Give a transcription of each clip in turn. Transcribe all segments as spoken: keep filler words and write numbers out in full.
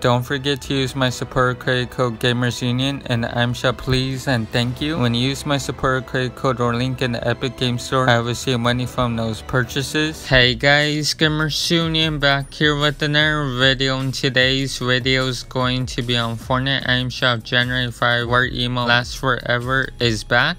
Don't forget to use my support credit code GamersUnion and I'm shop please and thank you. When you use my support credit code or link in the Epic Game Store, I will receive money from those purchases. Hey guys, GamersUnion back here with another video. In today's video is going to be on Fortnite item shop January fifth, where Emote Lasts Forever is back.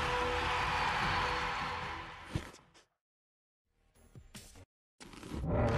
You